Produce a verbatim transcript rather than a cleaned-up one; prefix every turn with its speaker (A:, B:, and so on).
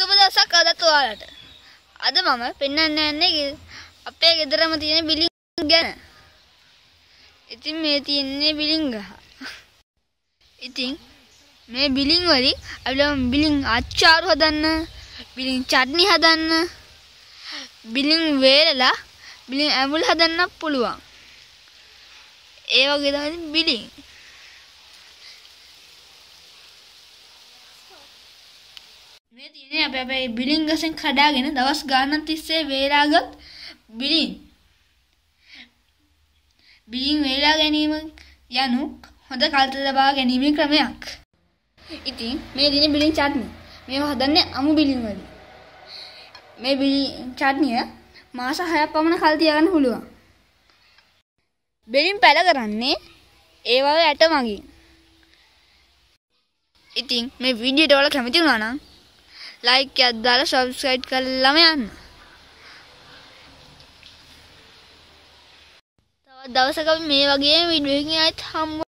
A: සුබ දවසක් අදත් ඔයාලට. අද මම පෙන්වන්න යන්නේ අපේ ගෙදරම තියෙන බිලිංග ගැන. ඉතින් මේ තියෙන්නේ බිලිංග ගහ. ඉතින් මේ බිලිංග වලින් අපිට බිලිංග අච්චාරු හදන්න, බිලිංග චට්නි හදන්න, බිලිංග වේලලා බිලිංග ඇඹුල් හදන්න පුළුවන්. ඒ වගේ තමයි බිලිංග. මේ තියෙන්නේ අපි අපේ බිලිංග ගසෙන් කඩාගෙන දවස් ගානක් තිස්සේ වේලාගත් බිලිංග. බිලිංග වේලා ගැනීම යනු හොඳ කල්ත ලබා ගැනීමේ ක්‍රමයක්. ඉතින් මේ දින බිලිංග චට්නි මේවා හදන්නේ අමු බිලිංග වලින්. මේ බිලිංග චට්නිය මාස හයක් පමණ කල් තියාගන්න පුළුවන්. බිලිංග පැල කරන්නේ ඒ වගේ ඇට මගින්. ඉතින් මේ වීඩියෝට ඔයාලා කැමති වුණා නම් like එකක් දාලා subscribe කරලාම යන්න. තවත් දවසක අපි මේ වගේ වීඩියෝ එකකින් ආයෙත් හම්බ